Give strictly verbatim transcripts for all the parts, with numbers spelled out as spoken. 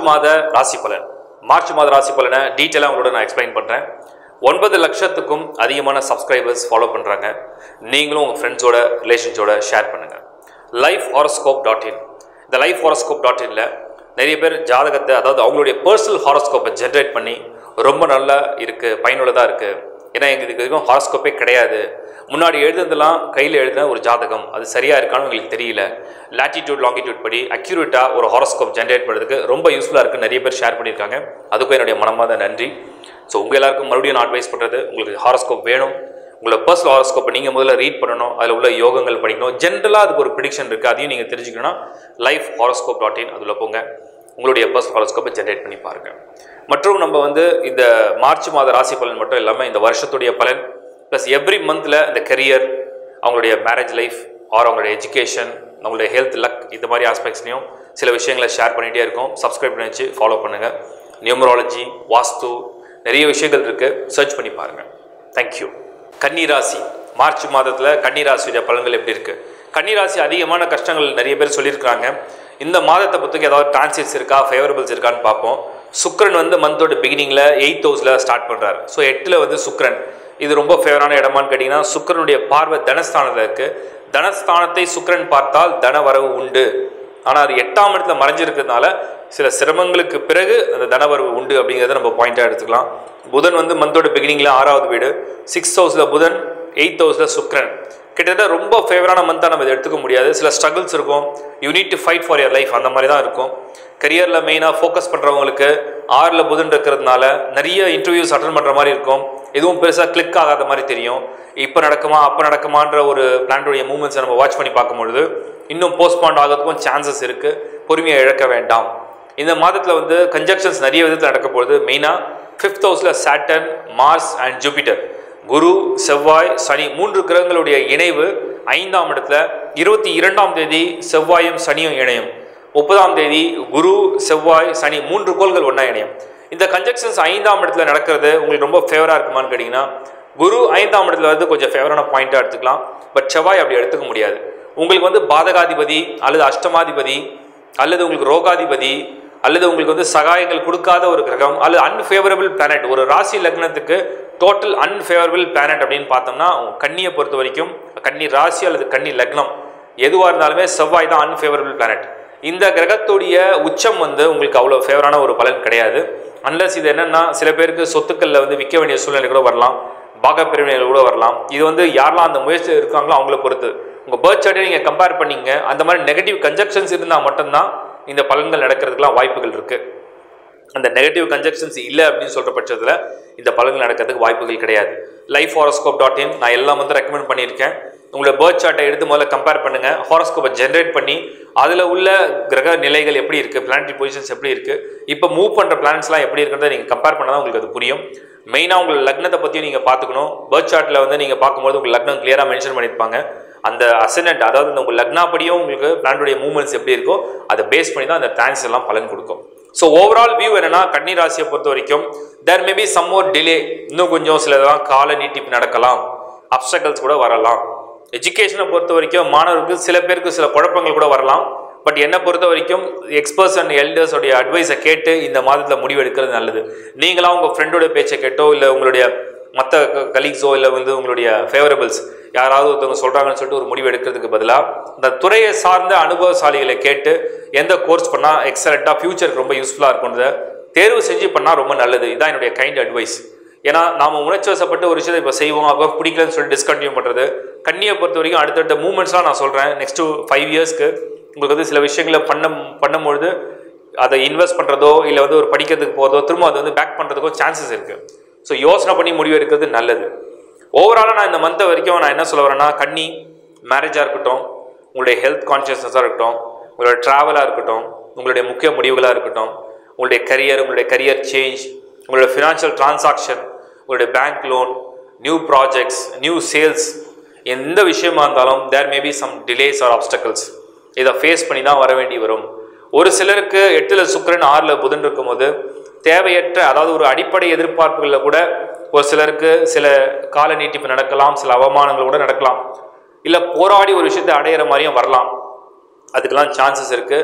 மாத ராசி பலன். மார்ச் மாத ராசி பலனை டீட்டெயிலாக உங்களோட நான் எக்ஸ்பிளைன் பண்ணுறேன். ஒன்பது லட்சத்துக்கும் அதிகமான சப்ஸ்கிரைபர்ஸ் ஃபாலோ பண்ணுறாங்க. நீங்களும் உங்கள் ஃப்ரெண்ட்ஸோட ரிலேஷன்ஸோட ஷேர் பண்ணுங்கள். லைஃப் ஹாரோஸ்கோப் டாட் இன் இந்த லைஃப் ஹாரோஸ்கோப் டாட் இனில் நிறைய பேர் ஜாதகத்தை, அதாவது அவங்களுடைய பர்சனல் ஹாரோஸ்கோப்பை ஜென்ரேட் பண்ணி ரொம்ப நல்லா இருக்குது, பயனுள்ளதாக இருக்குது. ஏன்னா எங்களுக்கு வரைக்கும் ஹாரோஸ்கோப்பே கிடையாது. முன்னாடி எழுதுனதெல்லாம் கையில் எழுதின ஒரு ஜாதகம், அது சரியாக இருக்கான்னு எங்களுக்கு தெரியல. லாட்டிடியூட் லாங்கிடியூட் படி அக்யூரேட்டாக ஒரு ஹாரோஸ்கோப் ஜென்ரேட் பண்ணுறதுக்கு ரொம்ப யூஸ்ஃபுல்லாக இருக்குது. நிறைய பேர் ஷேர் பண்ணியிருக்காங்க. அதுக்கும் என்னுடைய மனமாத நன்றி. ஸோ உங்கள் எல்லாருக்கும் மறுபடியும் நான் அட்வைஸ் பண்ணுறது, உங்களுக்கு ஹாரோஸ்கோப் வேணும், உங்களோட பர்சனல் ஹாரோஸ்கோப்பை நீங்கள் முதல்ல ரீட் பண்ணணும், அதில் உள்ள யோகங்கள் படிக்கணும். ஜென்ரலாக அதுக்கு ஒரு ப்ரிடிக்ஷன் இருக்குது, அதையும் நீங்கள் தெரிஞ்சுக்கணும்னா லைஃப் ஹாரோஸ்கோப் டாட் இன் அதில் போங்க, உங்களுடைய பர்சனல் ஹாரோஸ்கோப்பை ஜென்ரேட் பண்ணி பாருங்கள். மற்றும் நம்ம வந்து இந்த மார்ச் மாத ராசி பலன் மட்டும் இல்லாமல் இந்த வருஷத்துடைய பலன் ப்ளஸ் எவ்ரி மந்தில் இந்த கெரியர், அவங்களுடைய மேரேஜ் லைஃப் ஆர் அவங்களுடைய எஜுகேஷன், அவங்களுடைய ஹெல்த், லக், இந்த மாதிரி ஆஸ்பெக்ட்ஸ்லையும் சில விஷயங்களை ஷேர் பண்ணிகிட்டே இருக்கோம். சப்ஸ்கிரைப் பண்ணி வச்சு ஃபாலோ பண்ணுங்கள். நியூமராலஜி, வாஸ்து, நிறைய விஷயங்கள் இருக்குது, சர்ச் பண்ணி பாருங்கள். தேங்க்யூ. கன்னிராசி மார்ச் மாதத்தில் கன்னிராசியுடைய பலன்கள் எப்படி இருக்குது? கன்னிராசி அதிகமான கஷ்டங்கள் நிறைய பேர் சொல்லியிருக்காங்க. இந்த மாதத்தை பொறுத்தவரைக்கும் ஏதாவது டிரான்சிட்ஸ் இருக்கா, ஃபேவரபிள்ஸ் இருக்கான்னு பார்ப்போம். சுக்ரன் வந்து மந்தோட பிகினிங்கில் எயித் ஹவுஸில் ஸ்டார்ட் பண்ணுறாரு. ஸோ எட்டில் வந்து சுக்ரன், இது ரொம்ப ஃபேவரான இடமான்னு கேட்டிங்கன்னா, சுக்ரனுடைய பார்வை தனஸ்தானத்தில் இருக்குது. தனஸ்தானத்தை சுக்ரன் பார்த்தால் தன வரவு உண்டு. ஆனால் அது எட்டாம் இடத்துல மறைஞ்சிருக்கிறதுனால சில சிரமங்களுக்கு பிறகு அந்த தனவரவு உண்டு அப்படிங்கிறத நம்ம பாயிண்டாக எடுத்துக்கலாம். புதன் வந்து மந்தோட பிகினிங்கில் ஆறாவது வீடு, சிக்ஸ்த் ஹவுஸில் புதன், எயித் ஹவுஸில் சுக்ரன். கிட்டத்தட்ட ரொம்ப ஃபேவரான மந்தாக நம்ம இதை எடுத்துக்க முடியாது. சில ஸ்ட்ரகிள்ஸ் இருக்கும், you need to fight for your life, அந்த மாதிரி தான் இருக்கும். கரியரில் மெயினாக ஃபோக்கஸ் பண்ணுறவங்களுக்கு ஆறில் புதன் இருக்கிறதுனால நிறைய இன்டர்வியூஸ் அட்டன் பண்ணுற மாதிரி இருக்கும். எதுவும் பெருசாக கிளிக் ஆகாத மாதிரி தெரியும். இப்போ நடக்குமா அப்போ நடக்குமான்ற ஒரு பிளானுடைய மூவ்மெண்ட்ஸை நம்ம வாட்ச் பண்ணி பார்க்கும்பொழுது இன்னும் போஸ்ட்பாண்ட் ஆகிறதுக்கும் சான்சஸ் இருக்குது. பொறுமையை இழக்க வேண்டாம். இந்த மாதத்தில் வந்து கன்ஜக்ஷன்ஸ் நிறைய விதத்தில் நடக்க போகுது. மெயினாக ஃபிஃப்த் ஹவுஸில் சாட்டர்ன், மார்ஸ் அண்ட் ஜூபிட்டர், குரு, செவ்வாய், சனி மூன்று கிரகங்களுடைய இணைவு ஐந்தாம் இடத்துல. இருபத்தி இரண்டாம் தேதி செவ்வாயும் சனியும் இணையும். முப்பதாம் தேதி குரு, செவ்வாய், சனி மூன்று கோள்கள் ஒன்றா இணையும். இந்த கன்ஜக்ஷன்ஸ் ஐந்தாம் இடத்துல நடக்கிறது உங்களுக்கு ரொம்ப ஃபேவராக இருக்குமான்னு கேட்டிங்கன்னா, குரு ஐந்தாம் இடத்துல வந்து கொஞ்சம் ஃபேவரான பாயிண்ட்டாக எடுத்துக்கலாம். பட் செவ்வாய் அப்படி எடுத்துக்க முடியாது. உங்களுக்கு வந்து பாதகாதிபதி அல்லது அஷ்டமாதிபதி அல்லது உங்களுக்கு ரோகாதிபதி அல்லது உங்களுக்கு வந்து சகாயங்கள் கொடுக்காத ஒரு கிரகம் அல்லது அன்ஃபேவரபிள் பிளானட், ஒரு ராசி லக்னத்துக்கு டோட்டல் அன்ஃபேவரபிள் பிளானட் அப்படின்னு பார்த்தோம்னா, கன்னியை பொறுத்த வரைக்கும் கன்னி ராசி அல்லது கன்னி லக்னம் எதுவாக இருந்தாலுமே செவ்வாய் தான் அன்ஃபேவரபிள் பிளானட். இந்த கிரகத்துடைய உச்சம் வந்து உங்களுக்கு அவ்வளோ ஃபேவரான ஒரு பலன் கிடையாது. அன்லஸ் இது என்னென்னா, சில பேருக்கு சொத்துக்களில் வந்து விற்க வேண்டிய சூழ்நிலை கூட வரலாம், பாகப்பிரிவினைகள் கூட வரலாம். இது வந்து யாரெல்லாம் அந்த முயற்சி இருக்காங்களோ அவங்கள பொறுத்து. உங்கள் பர்த் சார்ட்டை நீங்கள் கம்பேர் பண்ணிங்க, அந்த மாதிரி நெகட்டிவ் கன்ஜக்ஷன்ஸ் இருந்தால் மட்டும்தான் இந்த பலன்கள் நடக்கிறதுக்கெலாம் வாய்ப்புகள் இருக்குது. அந்த நெகட்டிவ் கன்ஜக்ஷன்ஸ் இல்லை அப்படின்னு சொல்கிற பட்சத்தில் இந்த பலன்கள் நடக்கிறதுக்கு வாய்ப்புகள் கிடையாது. லைஃப் ஹாரோஸ்கோப் டாட் இன் நான் எல்லாம் வந்து ரெக்கமெண்ட் பண்ணியிருக்கேன். உங்களோட பர்த் சார்ட்டை எடுத்து முதல்ல கம்பேர் பண்ணுங்கள். ஹாரோஸ்கோப்பை ஜென்ரேட் பண்ணி அதில் உள்ள கிரக நிலைகள் எப்படி இருக்குது, பிளானட்டரி பொசிஷன்ஸ் எப்படி இருக்குது, இப்போ மூவ் பண்ணுற பிளானட்ஸ்லாம் எப்படி இருக்கிறத நீங்கள் கம்பேர் பண்ணால் தான் உங்களுக்கு அது புரியும். மெயினாக உங்கள் லக்னத்தை பற்றியும் நீங்கள் பார்த்துக்கணும். பர்த் சார்ட்டில் வந்து நீங்கள் பார்க்கும்போது உங்கள் லக்னம் கிளியராக மென்ஷன் பண்ணியிருப்பாங்க. அந்த அசனட், அதாவது இந்த உங்கள் லக்னாப்படியும் உங்களுக்கு பிளானட்டுடைய மூவ்மெண்ட்ஸ் எப்படி இருக்கோ அதை பேஸ் பண்ணி தான் அந்த டிரான்ஸ் எல்லாம் பலன் கொடுக்கும். ஸோ ஓவரால் வியூ என்னன்னா, கன்னி ராசியை பொறுத்த வரைக்கும் there may be some more delay, இன்னும் கொஞ்சம் சிலதெல்லாம் கால நீட்டிப்பு நடக்கலாம், அப்டக்கல்ஸ் கூட வரலாம். எஜுகேஷனை பொறுத்த வரைக்கும் மாணவருக்கு சில பேருக்கு சில குழப்பங்கள் கூட வரலாம். பட் என்னை பொறுத்த வரைக்கும் எக்ஸ்பர்ட்ஸ் அண்ட் எல்டர்ஸோடைய அட்வைஸை கேட்டு இந்த மாதத்தில் முடிவு எடுக்கிறது நல்லது. நீங்களாம் உங்கள் ஃப்ரெண்டோட பேச்சை கேட்டோ இல்லை உங்களுடைய மற்ற கலீக்ஸோ இல்லை வந்து உங்களுடைய ஃபேவரபிள்ஸ் யாராவது ஒருத்தவங்க சொல்கிறாங்கன்னு சொல்லிட்டு ஒரு முடிவு எடுக்கிறதுக்கு பதிலாக இந்த துறையை சார்ந்த அனுபவசாலிகளை கேட்டு எந்த கோர்ஸ் பண்ணால் எக்ஸலண்ட்டாக ஃபியூச்சருக்கு ரொம்ப யூஸ்ஃபுல்லாக இருக்குன்றத தேர்வு செஞ்சு பண்ணால் ரொம்ப நல்லது. இதுதான் என்னுடைய கைண்ட் அட்வைஸ். ஏன்னா நாம் உணர்ச்சி வசப்பட்டு ஒரு விஷயத்தை இப்போ செய்வோம், அப்போ பிடிக்கலன்னு சொல்லிட்டு டிஸ்கண்டினியூ பண்ணுறது. கன்னியை பொறுத்த வரைக்கும் அடுத்தடுத்த மூவ்மெண்ட்ஸ்லாம் நான் சொல்கிறேன். நெக்ஸ்ட்டு ஃபைவ் இயர்ஸ்க்கு உங்களுக்கு வந்து சில விஷயங்களை பண்ண பண்ணும்பொழுது அதை இன்வெஸ்ட் பண்ணுறதோ இல்லை வந்து ஒரு படிக்கிறதுக்கு போகிறதோ திரும்ப அதை வந்து பேக் பண்ணுறதுக்கோ சான்சஸ் இருக்குது. ஸோ யோசனை பண்ணி முடிவு எடுக்கிறது நல்லது. ஓவராலாக நான் இந்த மந்த்தை வரைக்கும் நான் என்ன சொல்ல வரேன்னா, கன்னி மேரேஜாக இருக்கட்டும், உங்களுடைய ஹெல்த் கான்ஷியஸ்னஸாக இருக்கட்டும், உங்களுடைய ட்ராவலாக இருக்கட்டும், உங்களுடைய முக்கிய முடிவுகளாக இருக்கட்டும், உங்களுடைய கரியர், உங்களுடைய கரியர் சேஞ்ச், உங்களுடைய ஃபினான்ஷியல் டிரான்சாக்ஷன், உங்களுடைய bank loan, new projects, new sales, எந்த விஷயமா இருந்தாலும் there may be some delays or obstacles. இதை ஃபேஸ் பண்ணி தான் வர வேண்டி வரும். ஒரு சிலருக்கு எட்டில் சுக்கிரன், ஆறில் புதன் இருக்கும்போது தேவையற்ற, அதாவது ஒரு அடிப்படை எதிர்பார்ப்புகளில் கூட ஒரு சிலருக்கு சில கால நீட்டிப்பு நடக்கலாம், சில அவமானங்கள் கூட நடக்கலாம், இல்லை போராடி ஒரு விஷயத்தை அடையிற மாதிரியும் வரலாம். அதுக்கெல்லாம் சான்சஸ் இருக்குது.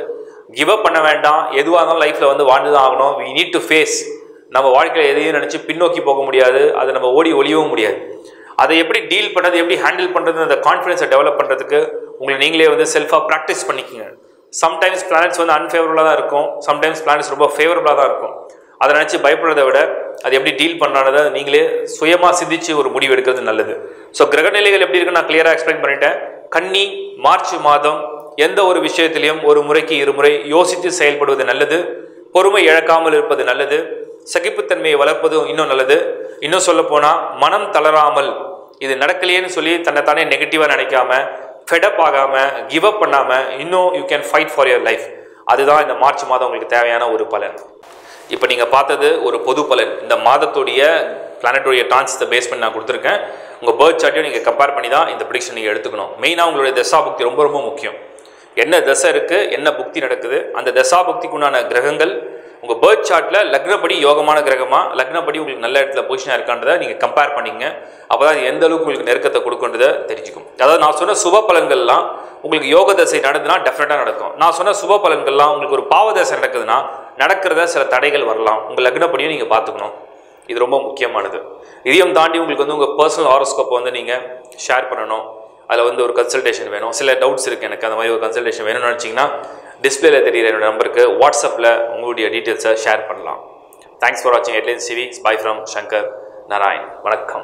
கிவ் அப் பண்ண வேண்டாம், எதுவாக இருந்தாலும் லைஃப்பில் வந்து வாழ்ந்து தான் ஆகணும். We need to face. நம்ம வாழ்க்கையில் எதையும் நினச்சி பின்னோக்கி போக முடியாது, அதை நம்ம ஓடி ஒளியவும் முடியாது. அதை எப்படி டீல் பண்ணுறது, எப்படி ஹேண்டில் பண்ணுறது, அந்த கான்ஃபிடன்ஸை டெவலப் பண்ணுறதுக்கு உங்களை நீங்களே வந்து செல்ஃபாக ப்ராக்டிஸ் பண்ணிக்கோங்க. சம்டைம்ஸ் பிளானட்ஸ் வந்து அன்ஃபேவரபுளாக தான் இருக்கும், சம்டைம்ஸ் பிளானட்ஸ் ரொம்ப ஃபேவரபுளாக தான் இருக்கும். அதை நினச்சி பயப்படுறதை விட அது எப்படி டீல் பண்ணுறதை நீங்களே சுயமாக சிந்திச்சு ஒரு முடிவு எடுக்கிறது நல்லது. ஸோ கிரகநிலைகள் எப்படி இருக்குன்னு நான் கிளியராக எக்ஸ்பிளைன் பண்ணிட்டேன். கன்னி மார்ச் மாதம் எந்த ஒரு விஷயத்திலையும் ஒரு முறைக்கு இருமுறை யோசித்து செயல்படுவது நல்லது. பொறுமை இழக்காமல் இருப்பது நல்லது. சகிப்புத்தன்மையை வளர்ப்பதும் இன்னும் நல்லது. இன்னும் சொல்ல போனால் மனம் தளராமல், இது நடக்கலையேன்னு சொல்லி தன்னைத்தானே நெகட்டிவாக நினைக்காம, ஃபெடப் ஆகாமல், கிவ் அப் பண்ணாமல், இன்னும் you can fight for your life. அதுதான் இந்த மார்ச் மாதம் உங்களுக்கு தேவையான ஒரு பலன். இப்போ நீங்கள் பார்த்தது ஒரு பொது பலன். இந்த மாதத்துடைய பிளானட்டுடைய டான்ஸை பேஸ் பண்ணி நான் கொடுத்துருக்கேன். உங்கள் பர்த் சார்ட்டையும் நீங்கள் கம்பேர் பண்ணி தான் இந்த ப்ரிடிக்ஷன் நீங்கள் எடுத்துக்கணும். மெயினாக உங்களுடைய தசா புக்தி ரொம்ப ரொம்ப முக்கியம். என்ன தசை இருக்குது, என்ன புக்தி நடக்குது, அந்த தசா புக்திக்குண்டான கிரகங்கள் உங்கள் பர்த் சார்ட்டில் லக்னப்படி யோகமான கிரகமாக, லக்னப்படி உங்களுக்கு நல்ல இடத்துல பொசிஷனாக இருக்கான்றதை நீங்கள் கம்பேர் பண்ணிங்க. அப்போ தான் எந்த அளவுக்கு உங்களுக்கு நெருக்கத்தை கொடுக்குன்றதை தெரிஞ்சுக்கும். அதாவது நான் சொன்ன சுப பலன்கள்லாம் உங்களுக்கு யோக தசை நடக்குதுன்னா டெஃபினட்டாக நடக்கும். நான் சொன்ன சுப பலன்கள்லாம் உங்களுக்கு ஒரு பாவ தசை நடக்குதுன்னா நடக்கிறத சில தடைகள் வரலாம். உங்கள் லக்னப்படியும் நீங்கள் பார்த்துக்கணும். இது ரொம்ப முக்கியமானது. இதையும் தாண்டி உங்களுக்கு வந்து உங்கள் பர்சனல் ஹாரோஸ்கோப்பை வந்து நீங்கள் ஷேர் பண்ணணும். அதில் வந்து ஒரு கன்சல்டேஷன் வேணும். சில டவுட்ஸ் இருக்குது எனக்கு, அந்த மாதிரி ஒரு கன்சல்டேஷன் வேணும்னு நினச்சிங்கன்னா டிஸ்பிளேல தெரியுற என்னோட நம்பருக்கு வாட்ஸ்அப்பில் உங்களுடைய டீட்டெயில்ஸை ஷேர் பண்ணலாம். தேங்க்ஸ் ஃபார் வாட்சிங் headlines TV. Bye from Shankar Narayan. வணக்கம்.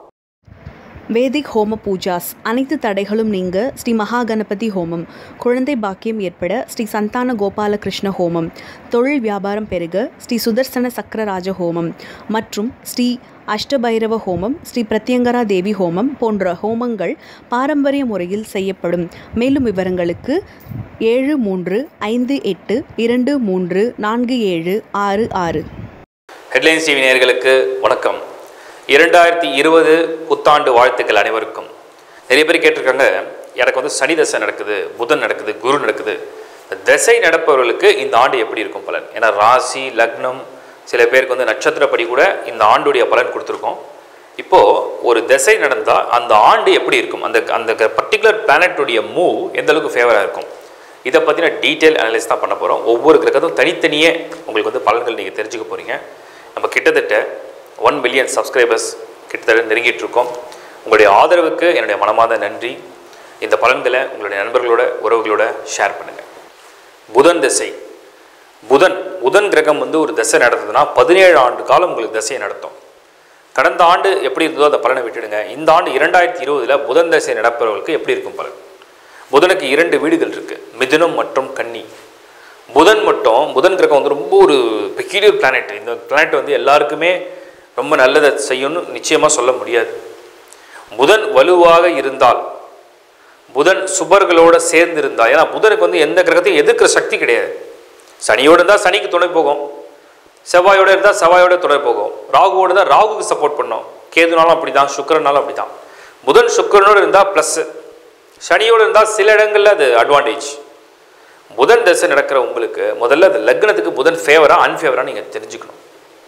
வேதிக் ஹோம பூஜாஸ் அனைத்து தடைகளும் நீங்க ஸ்ரீ மகா கணபதி ஹோமம், குழந்தை பாக்கியம் ஏற்பட ஸ்ரீ சந்தான கோபாலகிருஷ்ண ஹோமம், தொழில் வியாபாரம் பெருக ஸ்ரீ சுதர்சன சக்கரராஜ ஹோமம் மற்றும் ஸ்ரீ அஷ்டபைரவ ஹோமம், ஸ்ரீ பிரத்யங்கரா தேவி ஹோமம் போன்ற ஹோமங்கள் பாரம்பரிய முறையில் செய்யப்படும். மேலும் விவரங்களுக்கு ஏழு மூன்று ஐந்து எட்டு இரண்டு மூன்று நான்கு ஏழு ஆறு ஆறு. ஹெட்லைன்ஸ் டிவி நேயர்களுக்கு வணக்கம். இரண்டாயிரத்தி இருபது புத்தாண்டு வாழ்த்துக்கள் அனைவருக்கும். நிறைய பேர் கேட்டிருக்காங்க, எனக்கு வந்து சனி தசை நடக்குது, புதன் நடக்குது, குரு நடக்குது. தசை நடப்பவர்களுக்கு இந்த ஆண்டு எப்படி இருக்கும் பலன்? ஏன்னா ராசி லக்னம் சில பேருக்கு வந்து நட்சத்திரப்படி கூட இந்த ஆண்டுடைய பலன் கொடுத்துருக்கோம். இப்போது ஒரு திசை நடந்தால் அந்த ஆண்டு எப்படி இருக்கும், அந்த அந்த பர்டிகுலர் பிளானட்டுடைய மூவ் எந்த அளவுக்கு ஃபேவராக இருக்கும், இதை பற்றின டீட்டெயில் அனலைஸ் தான் பண்ண போகிறோம். ஒவ்வொரு கிரகத்தும் தனித்தனியே உங்களுக்கு வந்து பலன்கள் நீங்கள் தெரிஞ்சுக்க போகிறீங்க. நம்ம கிட்டத்தட்ட ஒன் பில்லியன் சப்ஸ்கிரைபர்ஸ் கிட்டத்தட்ட நெருங்கிட்டுருக்கோம். உங்களுடைய ஆதரவுக்கு என்னுடைய மனமார்ந்த நன்றி. இந்த பலன்களை உங்களுடைய நண்பர்களோட உறவுகளோட ஷேர் பண்ணுங்கள். புதன் திசை. புதன் புதன் கிரகம் வந்து ஒரு திசை நடத்துதுன்னா பதினேழு ஆண்டு காலம் உங்களுக்கு திசையை நடத்தும். கடந்த ஆண்டு எப்படி இருந்ததோ அந்த பலனை விட்டுடுங்க. இந்த ஆண்டு இரண்டாயிரத்தி இருபதில் புதன் திசை நடப்பவர்களுக்கு எப்படி இருக்கும் பலன்? புதனுக்கு இரண்டு வீடுகள் இருக்குது, மிதுனம் மற்றும் கன்னி. புதன் மட்டும் புதன் கிரகம் வந்து ரொம்ப ஒரு பெக்யூலியர் பிளானட். இந்த பிளானட் வந்து எல்லாருக்குமே ரொம்ப நல்லதை செய்யணும்னு நிச்சயமாக சொல்ல முடியாது. புதன் வலுவாக இருந்தால், புதன் சுபர்களோடு சேர்ந்து இருந்தால், ஏன்னா புதனுக்கு வந்து எந்த கிரகத்தையும் எதிர்க்கிற சக்தி கிடையாது. சனியோடு இருந்தால் சனிக்கு துணை போகும், செவ்வாயோடு இருந்தால் செவ்வாயோட துணை போகும், ராகுவோடு இருந்தால் ராகுக்கு சப்போர்ட் பண்ணோம், கேதுனாலும் அப்படி தான், சுக்கரனாலும் அப்படி தான். புதன் சுக்கரனோடு இருந்தால் ப்ளஸ்ஸு, சனியோடு இருந்தால் சில இடங்களில் அது அட்வான்டேஜ். புதன் தசை நடக்கிற உங்களுக்கு முதல்ல அந்த லக்னத்துக்கு புதன் ஃபேவராக அன்ஃபேவராக நீங்கள் தெரிஞ்சுக்கணும்.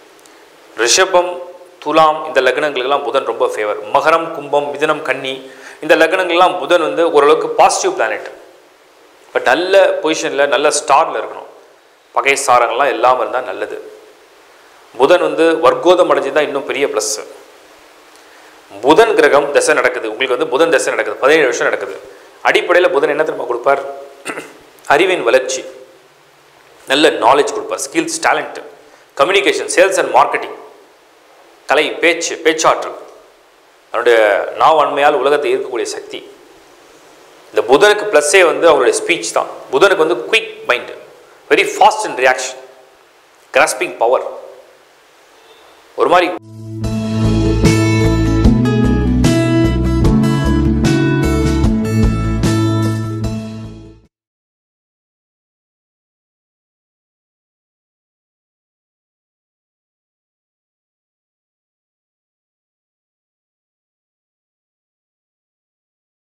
ரிஷபம் துலாம் இந்த லக்னங்களுக்கெல்லாம் புதன் ரொம்ப ஃபேவர். மகரம் கும்பம் மிதுனம் கன்னி இந்த லக்னங்கள்லாம் புதன் வந்து ஓரளவுக்கு பாசிட்டிவ் பிளானட். பட் நல்ல பொசிஷனில் நல்ல ஸ்டாரில் இருக்கணும், பகை சாரங்கள்லாம் இல்லாமல் இருந்தால் நல்லது. புதன் வந்து வர்க்கோதம் அடைஞ்சுதான் இன்னும் பெரிய ப்ளஸ்ஸு. புதன் கிரகம் தசை நடக்குது, உங்களுக்கு வந்து புதன் தசை நடக்குது, பதினேழு வருஷம் நடக்குது. அடிப்படையில் புதன் என்ன தெரியுமா கொடுப்பார்? அறிவின் வளர்ச்சி, நல்ல நாலேஜ் கொடுப்பார், skills, talent, communication, sales and marketing, கலை, பேச்சு, பேச்சாற்றல், அவருடைய நாவன்மையால் உலகத்தை ஈர்க்கக்கூடிய சக்தி. இந்த புதனுக்கு ப்ளஸ்ஸே வந்து அவருடைய ஸ்பீச் தான். புதனுக்கு வந்து quick mind, very fast in reaction, grasping power, ஒரு மாதிரி